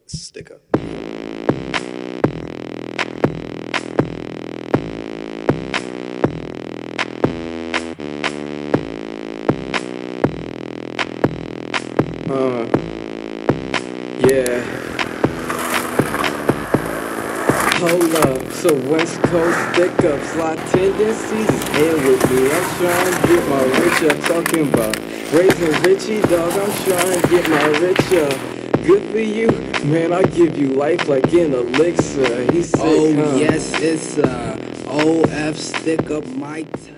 Stick up. Yeah. Hold up, so West Coast stick up, slot tendencies is here with me. I'm trying to get my rich up, talking about raising Richie, dog. I'm trying to get my rich up. Good for you, man. I give you life like an elixir. He's sick, Oh huh? yes, it's OF stick up mic.